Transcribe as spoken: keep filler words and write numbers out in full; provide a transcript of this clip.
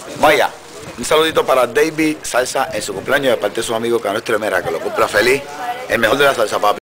Vaya, un saludito para David Salsa en su cumpleaños de parte de su amigo Cano Estremera, que lo cumpla feliz. El mejor de la salsa, papi.